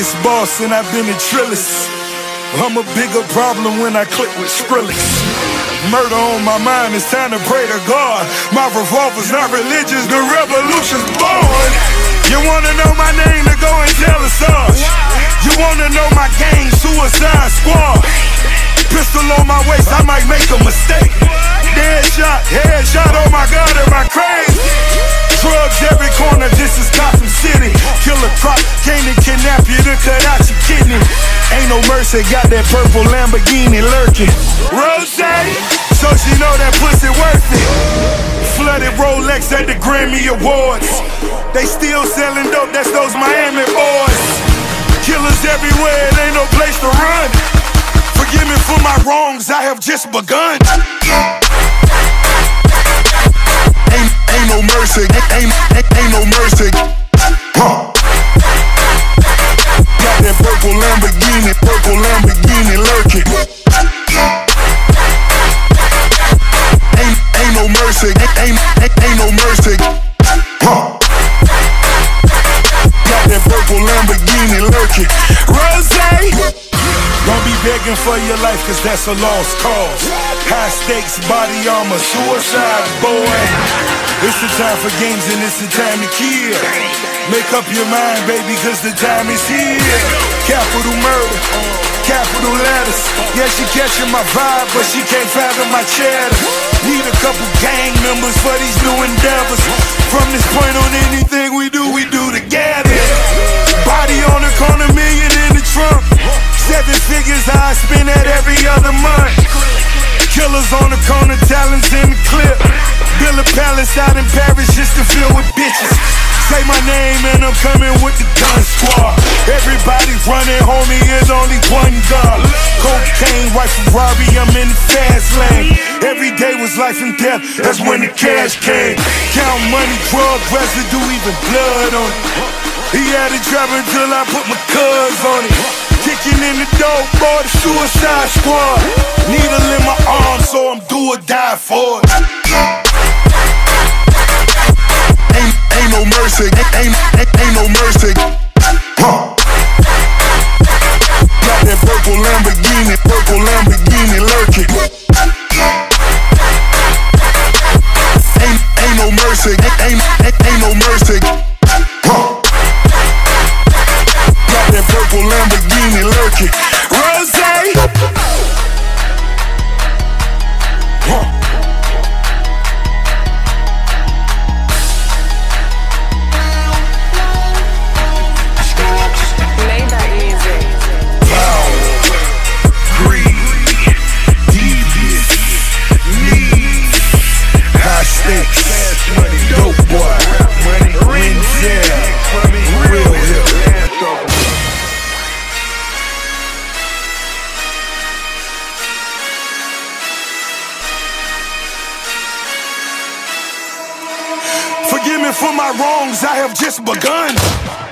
biggest boss and I've been a trillist. I'm a bigger problem when I click with Skrillex. Murder on my mind, it's time to pray to God. My revolver's not religious, the revolution's born. You wanna know my name, to go and tell us all. You wanna know my gang, Suicide Squad. Pistol on my waist, I might make a mistake. Headshot, oh my God, am I crazy? Drugs every corner, this is Gotham City. Killer Croc came to kidnap you to cut out your kidney. Ain't no mercy, got that purple Lamborghini lurking. Rose, so she know that pussy worth it. Flooded Rolex at the Grammy Awards. They still selling dope, that's those Miami boys. Killers everywhere, it ain't no place to run. Forgive me for my wrongs, I have just begun. Ain't no mercy, ain't no mercy. Got that purple Lamborghini lurking. Ain't no mercy, ain't no mercy. Got that purple Lamborghini lurking. Rose, don't be begging for your life, cause that's a lost cause. High stakes, body armor, suicide, boy. It's the time for games and it's the time to kill. Make up your mind, baby, cause the time is here. Capital murder, capital letters. Yeah, she catching my vibe, but she can't fathom my cheddar. Need a couple gang members for these new endeavors. From this point on, anything we do together. Body on the corner, million in the trunk. 7 figures I spend that every other month. Killers on the corner, talents in the clip. Build a palace out in Paris just to fill with bitches. Say my name and I'm coming with the gun squad. Everybody running, homie, is only one God. Cocaine, white Ferrari, I'm in the fast lane. Every day was life and death, that's when the cash came. Count money, drug residue, even blood on it. He had it dropping till I put my cuz on it. Kicking in the door, boy, the Suicide Squad. Needle in my arm, so I'm do or die for it. Ain't no mercy, ain't no mercy. Got that purple Lamborghini lurking. Ain't no mercy, ain't no mercy. Got that purple Lamborghini lurking. Rose. Dope boy, Renzel, real hip. Forgive me for my wrongs, I have just begun.